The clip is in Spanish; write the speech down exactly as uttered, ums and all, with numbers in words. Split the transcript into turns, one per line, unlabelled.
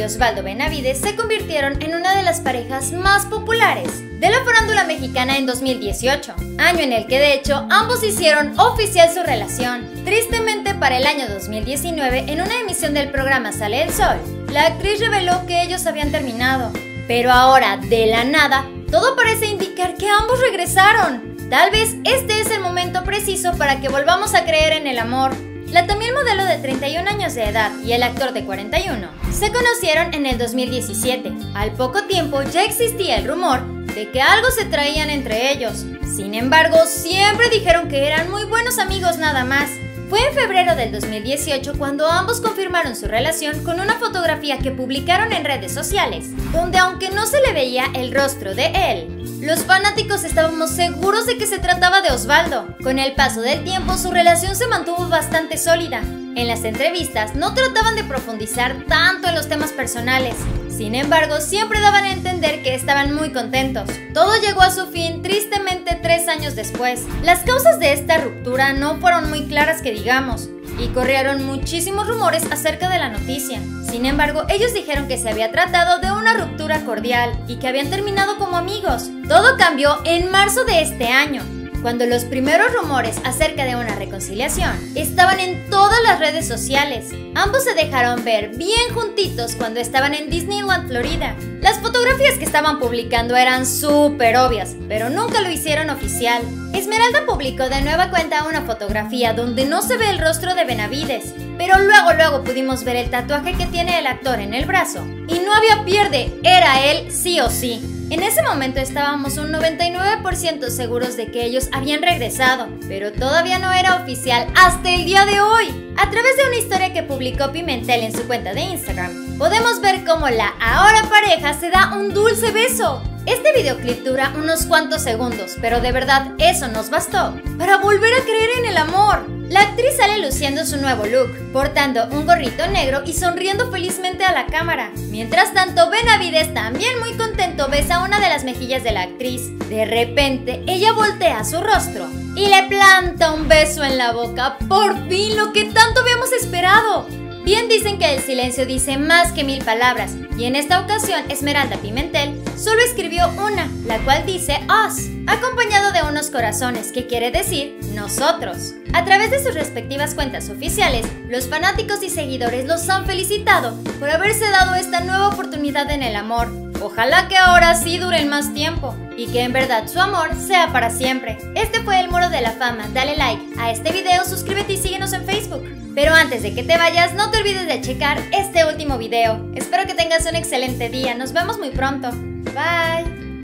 y Osvaldo Benavides se convirtieron en una de las parejas más populares de la farándula mexicana en dos mil dieciocho, año en el que de hecho ambos hicieron oficial su relación. Tristemente, para el año dos mil diecinueve, en una emisión del programa Sale el Sol, la actriz reveló que ellos habían terminado. Pero ahora, de la nada, todo parece indicar que ambos regresaron. Tal vez este es el momento preciso para que volvamos a creer en el amor. La también modelo de treinta y un años de edad y el actor de cuarenta y uno se conocieron en el dos mil diecisiete. Al poco tiempo ya existía el rumor de que algo se traían entre ellos. Sin embargo, siempre dijeron que eran muy buenos amigos nada más. Fue en febrero del dos mil dieciocho cuando ambos confirmaron su relación con una fotografía que publicaron en redes sociales, donde aunque no se le veía el rostro de él, los fanáticos estábamos seguros de que se trataba de Osvaldo. Con el paso del tiempo, su relación se mantuvo bastante sólida. En las entrevistas no trataban de profundizar tanto en los temas personales. Sin embargo, siempre daban a entender que estaban muy contentos. Todo llegó a su fin tristemente tres años después. Las causas de esta ruptura no fueron muy claras que digamos, y corrieron muchísimos rumores acerca de la noticia. Sin embargo, ellos dijeron que se había tratado de una ruptura cordial y que habían terminado como amigos. Todo cambió en marzo de este año, cuando los primeros rumores acerca de una reconciliación estaban en todas las redes sociales. Ambos se dejaron ver bien juntitos cuando estaban en Disneyland, Florida. Las fotografías que estaban publicando eran súper obvias, pero nunca lo hicieron oficial. Esmeralda publicó de nueva cuenta una fotografía donde no se ve el rostro de Benavides, pero luego luego pudimos ver el tatuaje que tiene el actor en el brazo. Y no había pierde, era él sí o sí. En ese momento estábamos un noventa y nueve por ciento seguros de que ellos habían regresado, pero todavía no era oficial hasta el día de hoy. A través de una historia que publicó Pimentel en su cuenta de Instagram, podemos ver cómo la ahora pareja se da un dulce beso. Este videoclip dura unos cuantos segundos, pero de verdad eso nos bastó para volver a creer en el amor. La actriz sale luciendo su nuevo look, portando un gorrito negro y sonriendo felizmente a la cámara. Mientras tanto, Benavides, también muy contento, besa una de las mejillas de la actriz. De repente, ella voltea su rostro y le planta un beso en la boca. ¡Por fin, lo que tanto habíamos esperado! Bien dicen que el silencio dice más que mil palabras, y en esta ocasión Esmeralda Pimentel solo escribió una, la cual dice Us, acompañado de unos corazones, que quiere decir nosotros. A través de sus respectivas cuentas oficiales, los fanáticos y seguidores los han felicitado por haberse dado esta nueva oportunidad en el amor. Ojalá que ahora sí duren más tiempo y que en verdad su amor sea para siempre. Este fue el Muro de la Fama. Dale like a este video, suscríbete y síguenos en Facebook. Pero antes de que te vayas, no te olvides de checar este último video. Espero que tengas un excelente día. Nos vemos muy pronto. Bye.